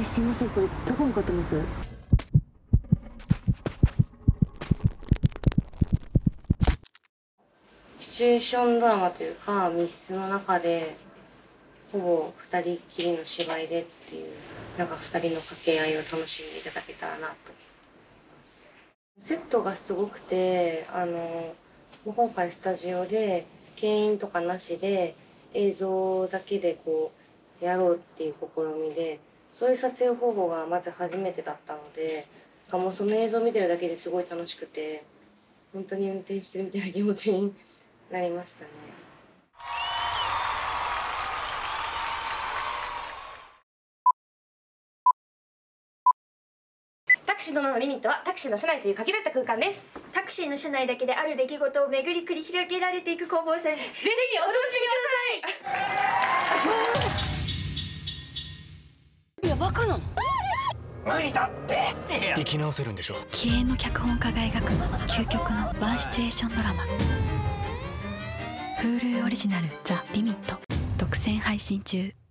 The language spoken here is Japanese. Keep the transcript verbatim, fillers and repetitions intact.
え、すいません、これどこ向かってます？シチュエーションドラマというか密室の中でほぼ二人きりの芝居でっていう、なんか二人の掛け合いを楽しんでいただけたらなと思います。セットがすごくて、あのもう今回スタジオで牽引とかなしで映像だけでこうやろうっていう試みで、そういう撮影方法がまず初めてだったので、もうその映像を見てるだけですごい楽しくて、本当に運転してるみたいな気持ちになりましたね。タクシーのリミットはタクシーの車内という限られた空間です。 タクシーの車内だけである出来事を巡り繰り広げられていく攻防戦。ぜひお楽しみください。いや、バカなの？ 無理だって。生き直せるんでしょ。 気鋭の脚本家が描く究極のワンシチュエーションドラマ。Hulu オリジナル「ザ・リミット」独占配信中。